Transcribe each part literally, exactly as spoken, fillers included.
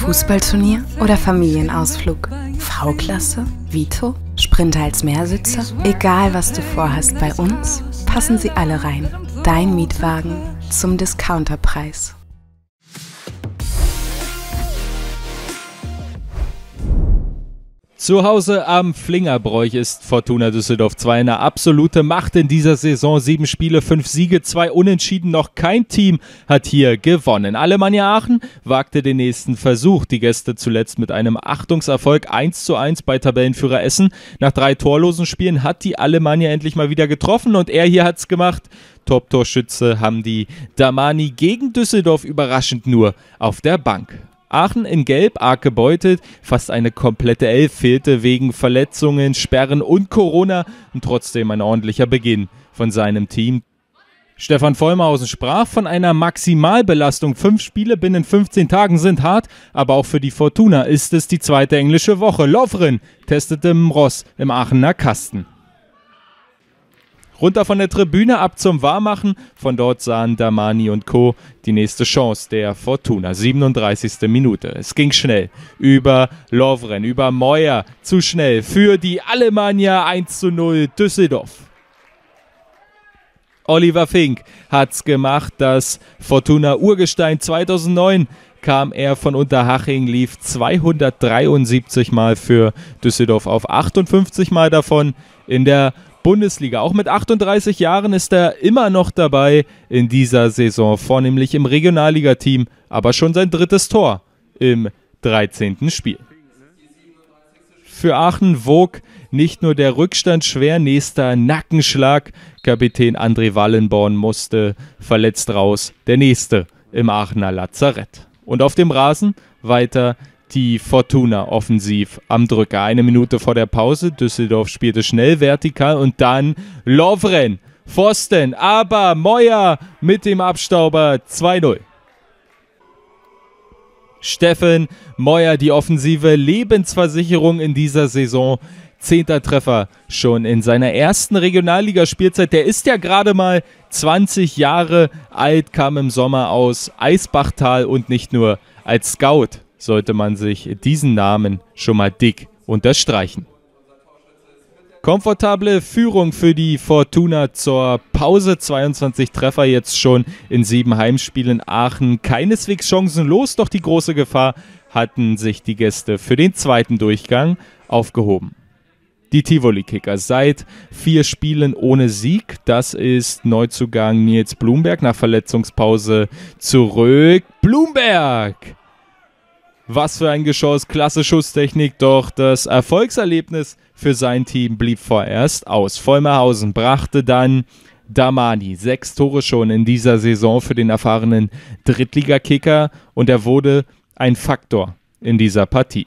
Fußballturnier oder Familienausflug? V-Klasse? Vito? Sprinter als Mehrsitzer? Egal was du vorhast, bei uns passen sie alle rein. Dein Mietwagen zum Discounterpreis. Zu Hause am Flingerbräuch ist Fortuna Düsseldorf zwei eine absolute Macht in dieser Saison. Sieben Spiele, fünf Siege, zwei Unentschieden. Noch kein Team hat hier gewonnen. Alemannia Aachen wagte den nächsten Versuch. Die Gäste zuletzt mit einem Achtungserfolg eins zu eins bei Tabellenführer Essen. Nach drei torlosen Spielen hat die Alemannia endlich mal wieder getroffen und er hier hat's gemacht. Top-Torschütze Hamdi Damani gegen Düsseldorf überraschend nur auf der Bank. Aachen in Gelb, arg gebeutelt, fast eine komplette Elf fehlte wegen Verletzungen, Sperren und Corona und trotzdem ein ordentlicher Beginn von seinem Team. Stefan Vollmerhausen sprach von einer Maximalbelastung. Fünf Spiele binnen fünfzehn Tagen sind hart, aber auch für die Fortuna ist es die zweite englische Woche. Lovren testete Mross im Aachener Kasten. Runter von der Tribüne, ab zum Warmachen. Von dort sahen Damani und Co. die nächste Chance der Fortuna. siebenunddreißigste Minute. Es ging schnell. Über Lovren, über Moyer. Zu schnell für die Alemannia. eins zu null Düsseldorf. Oliver Fink hat's gemacht. Das Fortuna-Urgestein zweitausendneun kam er von Unterhaching, lief zweihundertdreiundsiebzig Mal für Düsseldorf auf, achtundfünfzig Mal davon in der Bundesliga. Auch mit achtunddreißig Jahren ist er immer noch dabei in dieser Saison, vornehmlich im Regionalligateam, aber schon sein drittes Tor im dreizehnten Spiel. Für Aachen wog nicht nur der Rückstand schwer, nächster Nackenschlag. Kapitän André Wallenborn musste verletzt raus, der nächste im Aachener Lazarett. Und auf dem Rasen weiter die Fortuna offensiv am Drücker. Eine Minute vor der Pause. Düsseldorf spielte schnell vertikal und dann Lovren, Pfosten, aber Moyer mit dem Abstauber zwei null. Steffen Moyer, die offensive Lebensversicherung in dieser Saison. Zehnter Treffer schon in seiner ersten Regionalligaspielzeit. Der ist ja gerade mal zwanzig Jahre alt, kam im Sommer aus Eisbachtal und nicht nur als Scout sollte man sich diesen Namen schon mal dick unterstreichen. Komfortable Führung für die Fortuna zur Pause. zweiundzwanzig Treffer jetzt schon in sieben Heimspielen. Aachen keineswegs chancenlos, doch die große Gefahr hatten sich die Gäste für den zweiten Durchgang aufgehoben. Die Tivoli-Kicker seit vier Spielen ohne Sieg. Das ist Neuzugang Nils Blumberg nach Verletzungspause zurück. Blumberg! Was für ein Geschoss, klasse Schusstechnik, doch das Erfolgserlebnis für sein Team blieb vorerst aus. Vollmerhausen brachte dann Damani, sechs Tore schon in dieser Saison für den erfahrenen Drittligakicker und er wurde ein Faktor in dieser Partie.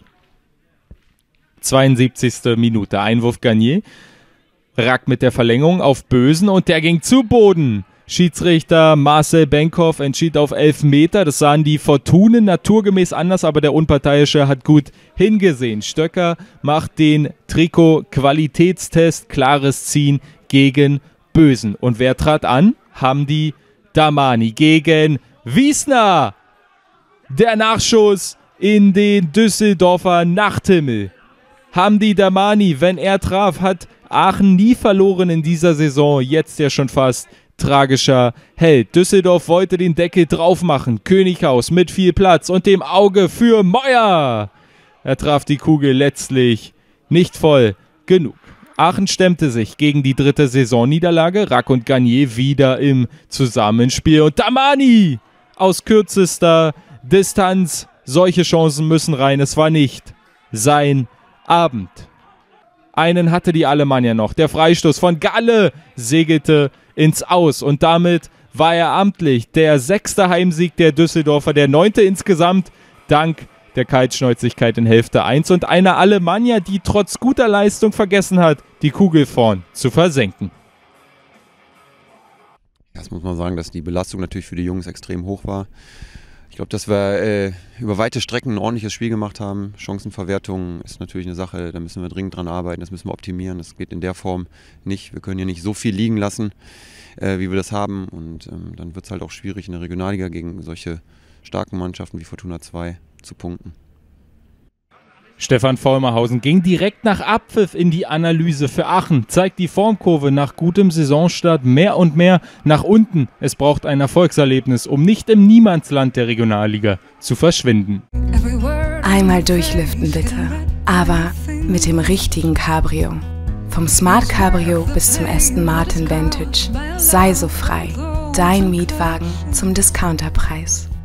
zweiundsiebzigste Minute, Einwurf Garnier, Rack mit der Verlängerung auf Bösen und der ging zu Boden. Schiedsrichter Marcel Benkhoff entschied auf elf Meter. Das sahen die Fortunen naturgemäß anders, aber der Unparteiische hat gut hingesehen. Stöcker macht den Trikot-Qualitätstest, klares Ziehen gegen Bösen. Und wer trat an? Hamdi Damani gegen Wiesner. Der Nachschuss in den Düsseldorfer Nachthimmel. Hamdi Damani, wenn er traf, hat Aachen nie verloren in dieser Saison. Jetzt ja schon fast tragischer Held. Düsseldorf wollte den Deckel drauf machen. Könighaus mit viel Platz und dem Auge für Moyer. Er traf die Kugel letztlich nicht voll genug. Aachen stemmte sich gegen die dritte Saisonniederlage. Rack und Garnier wieder im Zusammenspiel. Und Damani aus kürzester Distanz. Solche Chancen müssen rein. Es war nicht sein Abend. Einen hatte die Alemannia noch. Der Freistoß von Galle segelte ins Aus und damit war er amtlich der sechste Heimsieg der Düsseldorfer, der neunte insgesamt, dank der Kaltschnäuzigkeit in Hälfte eins und einer Alemannia, die trotz guter Leistung vergessen hat, die Kugel vorn zu versenken. Das muss man sagen, dass die Belastung natürlich für die Jungs extrem hoch war. Ich glaube, dass wir äh, über weite Strecken ein ordentliches Spiel gemacht haben. Chancenverwertung ist natürlich eine Sache, da müssen wir dringend dran arbeiten, das müssen wir optimieren. Das geht in der Form nicht. Wir können ja nicht so viel liegen lassen, äh, wie wir das haben. Und ähm, dann wird es halt auch schwierig, in der Regionalliga gegen solche starken Mannschaften wie Fortuna zwei zu punkten. Stefan Vollmerhausen ging direkt nach Abpfiff in die Analyse für Aachen, zeigt die Formkurve nach gutem Saisonstart mehr und mehr nach unten. Es braucht ein Erfolgserlebnis, um nicht im Niemandsland der Regionalliga zu verschwinden. Einmal durchlüften bitte, aber mit dem richtigen Cabrio. Vom Smart Cabrio bis zum Aston Martin Vantage. Sei so frei. Dein Mietwagen zum Discounterpreis.